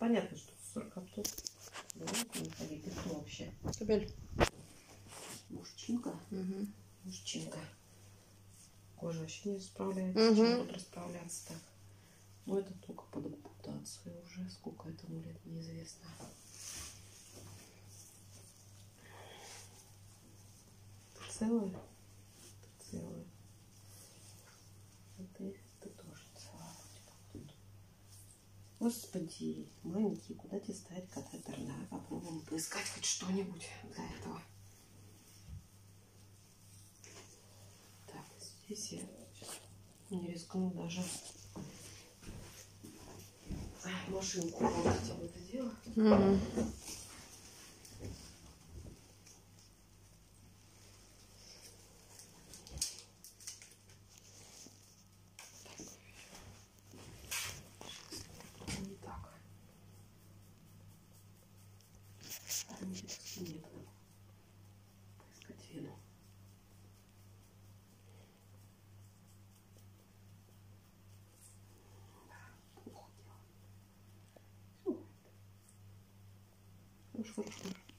понятно, что сорка тут. Давайте не ходи, ты кто вообще? Кабель. Мужчинка? Угу. Мужчинка. Кожа вообще не справляется. Чем тут расправляться так? Ну, это только под ампутацию уже. Сколько этому лет, неизвестно. Целая? Целая. Ты тоже целая. Тут. Господи, маленький, куда тебе ставить катетер? Давай попробуем поискать хоть что-нибудь для этого. Так, здесь я не рискну даже машинку работать в это дело. Не так. Нет, поискать вену. Плохо дело. Все. Хорошо.